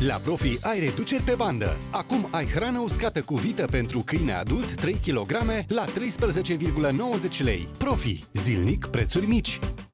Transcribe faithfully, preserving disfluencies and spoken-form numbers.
La Profi ai reduceri pe bandă. Acum ai hrană uscată cu vită pentru câine adult trei kilograme la treisprezece virgulă nouăzeci lei. Profi. Zilnic prețuri mici.